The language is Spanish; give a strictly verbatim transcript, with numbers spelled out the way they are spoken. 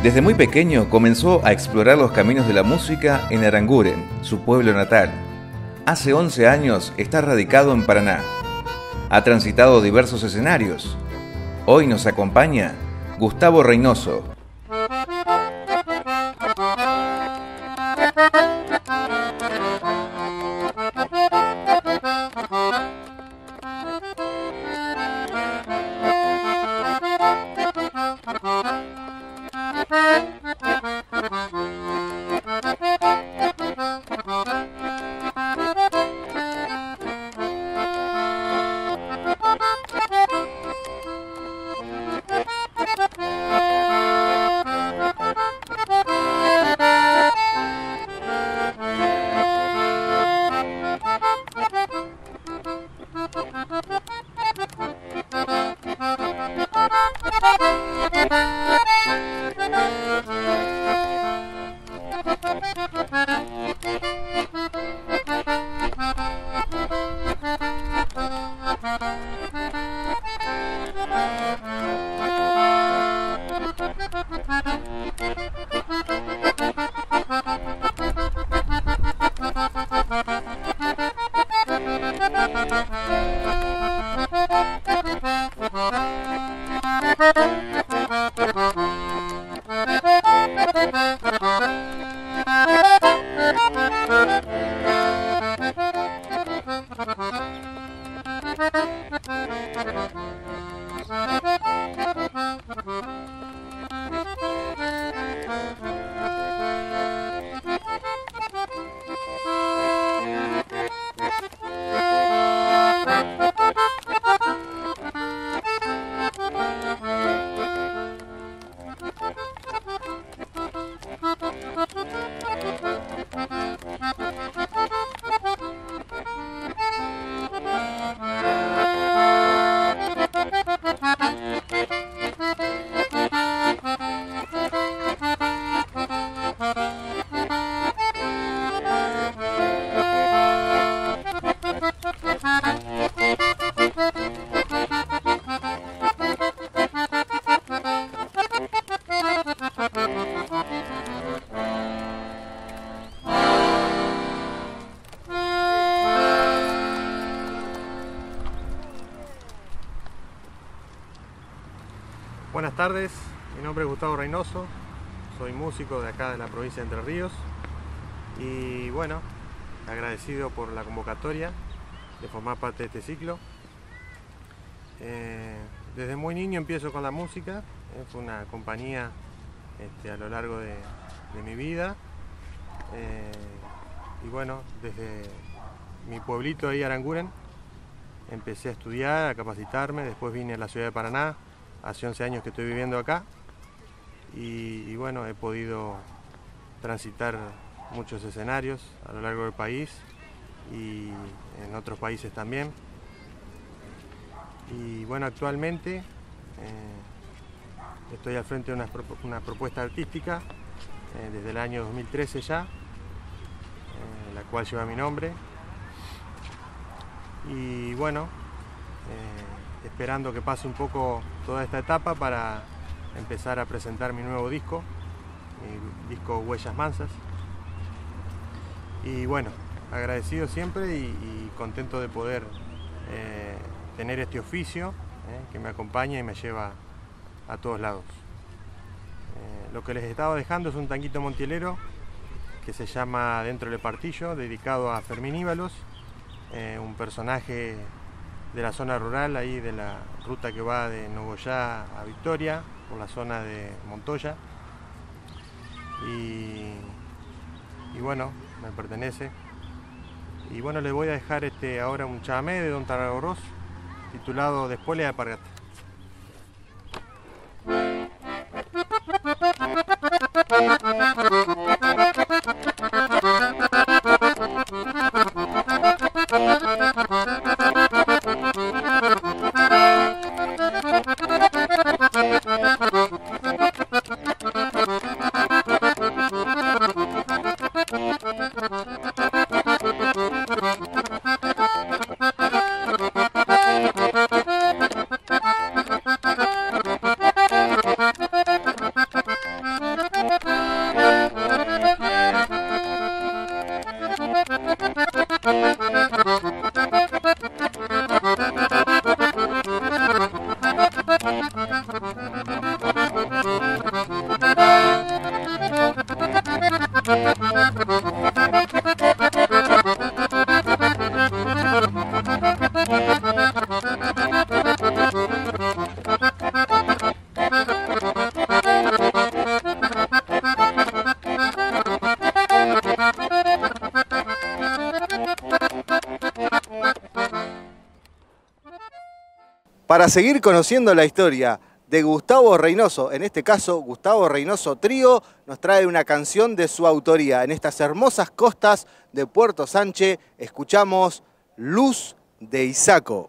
Desde muy pequeño comenzó a explorar los caminos de la música en Aranguren, su pueblo natal. Hace once años está radicado en Paraná. Ha transitado diversos escenarios. Hoy nos acompaña Gustavo Reynoso. Buenas tardes, mi nombre es Gustavo Reynoso, soy músico de acá de la provincia de Entre Ríos y bueno, agradecido por la convocatoria de formar parte de este ciclo. Eh, desde muy niño empiezo con la música, eh, fue una compañía este, a lo largo de, de mi vida eh, y bueno, desde mi pueblito ahí Aranguren empecé a estudiar, a capacitarme, después vine a la ciudad de Paraná. Hace once años que estoy viviendo acá y, y bueno, he podido transitar muchos escenarios a lo largo del país y en otros países también. Y bueno, actualmente eh, estoy al frente de una, una propuesta artística eh, desde el año dos mil trece ya, eh, la cual lleva mi nombre. Y bueno, eh, esperando que pase un poco toda esta etapa para empezar a presentar mi nuevo disco, mi disco Huellas Mansas. Y bueno, agradecido siempre y, y contento de poder eh, tener este oficio eh, que me acompaña y me lleva a todos lados. Eh, lo que les estaba dejando es un tanguito montielero que se llama Dentro del Partillo, dedicado a Fermín Íbalos, eh, un personaje de la zona rural, ahí de la ruta que va de Nogoyá a Victoria, por la zona de Montoya. Y, y bueno, me pertenece. Y bueno, les voy a dejar este, ahora un chamamé de Don Tarragorros, titulado Después de Alpargata. Para seguir conociendo la historia de Gustavo Reynoso, en este caso Gustavo Reynoso Trío, nos trae una canción de su autoría. En estas hermosas costas de Puerto Sánchez escuchamos Luz de Isaco.